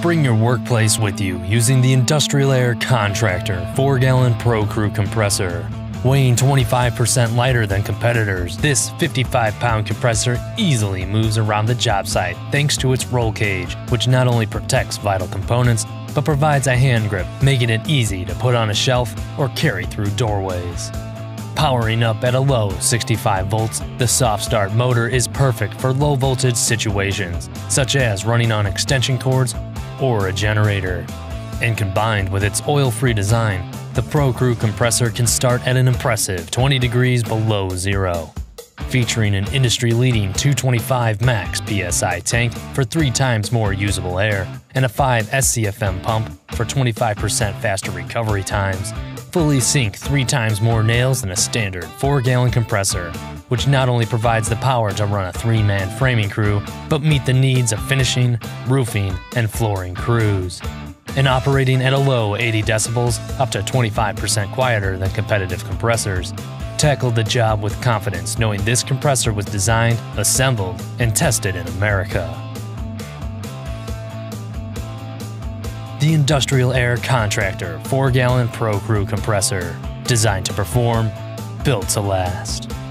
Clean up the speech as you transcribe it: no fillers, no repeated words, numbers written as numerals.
Bring your workplace with you using the Industrial Air Contractor 4-gallon Pro Crew compressor. Weighing 25% lighter than competitors, this 55-pound compressor easily moves around the job site thanks to its roll cage, which not only protects vital components, but provides a hand grip, making it easy to put on a shelf or carry through doorways. Powering up at a low 65 volts, the soft start motor is perfect for low voltage situations, such as running on extension cords or a generator. And combined with its oil-free design, the Pro Crew compressor can start at an impressive 20 degrees below zero. Featuring an industry-leading 225 max PSI tank for 3 times more usable air and a 5 SCFM pump for 25% faster recovery times, fully sink 3 times more nails than a standard 4-gallon compressor, which not only provides the power to run a 3-man framing crew, but meet the needs of finishing, roofing, and flooring crews. And operating at a low 80 decibels, up to 25% quieter than competitive compressors, tackled the job with confidence knowing this compressor was designed, assembled, and tested in America. The Industrial Air Contractor 4-gallon Pro Crew compressor, designed to perform, built to last.